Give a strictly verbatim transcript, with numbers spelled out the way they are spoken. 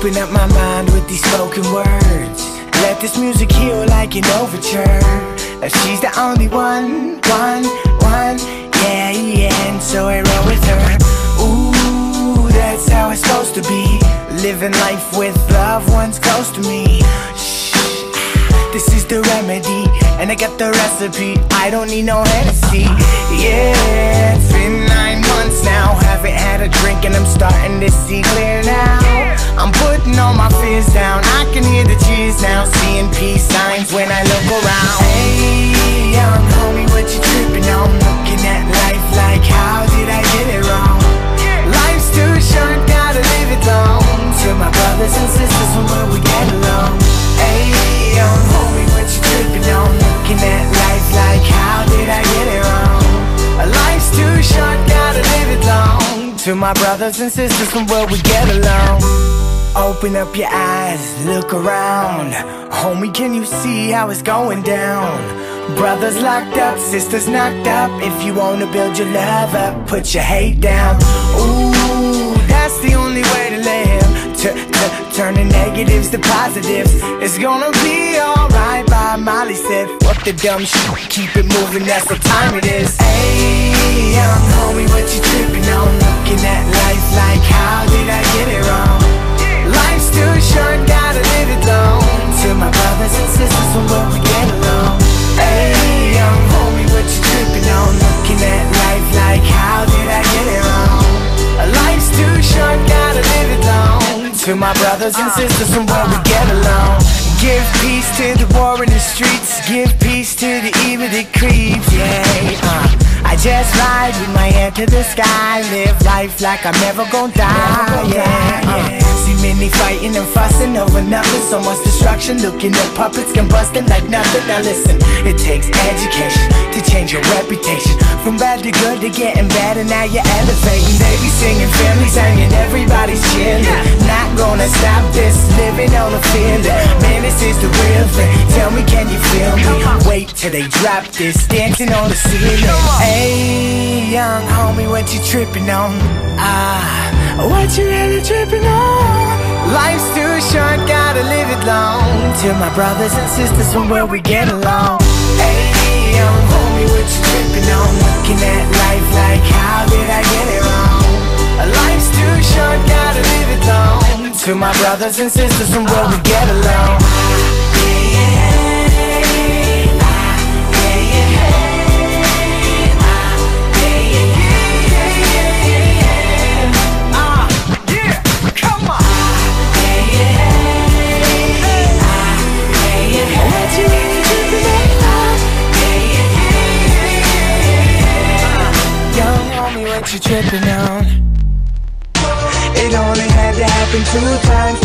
Open up my mind with these spoken words. Let this music heal like an overture. Now she's the only one, one, one, yeah, yeah. And so I roll with her. Ooh, that's how it's supposed to be. Living life with loved ones close to me. Shh, this is the remedy, and I got the recipe. I don't need no Hennessy. Yeah, it's been nine months now. Haven't had a drink and I'm starting to see clear now. I'm putting all my fears down. I can hear the cheers now. Seeing peace signs when I look around. Hey, young homie, what you tripping on? Looking at life like, how did I get it wrong? Life's too short, gotta live it long. To my brothers and sisters from where we get along. Hey, young homie, what you tripping on? Looking at life like, how did I get it wrong? Life's too short, gotta live it long. To my brothers and sisters from where we get along. Open up your eyes, look around. Homie, can you see how it's going down? Brothers locked up, sisters knocked up. If you wanna build your love up, put your hate down. Ooh, that's the only way to live. Turning negatives to positives. It's gonna be alright by Molly said. Fuck the dumb shit, keep it moving, that's what time it is. Hey, young homie, what you tripping on? Looking at life like, how did I get it wrong? Life's too short, gotta live it long. To my brothers and sisters from where we get along. Hey, young homie, what you tripping on? Looking at life like, how did I get it wrong? Life's too short, gotta live it long. To my brothers and sisters from where we get along. Give peace to the war in the streets. Give peace to the evil that creeps, yeah, uh. I just ride with my head to the sky. Live life like I'm never gonna die, yeah, yeah. See many fighting and fussing over nothing. So much destruction, looking at puppets combusting like nothing. Now listen, it takes education to change your reputation. From bad to good to getting better, now you're elevating. They be singing, families hanging, everybody's chilling. Not gonna stop this, living on a feeling. Man, this is the real thing. Tell me, can you feel me? Wait till they drop this, dancing on the ceiling. Hey, young homie, what you tripping on? Ah, what you really tripping on? Life's too short, gotta live it long. To my brothers and sisters from where we get along. Hey, young homie, what you tripping on? Looking at life like, how did I get it wrong? Life's too short, gotta live it long. To my brothers and sisters from where we get along. What you tripping on? It only had to happen two times.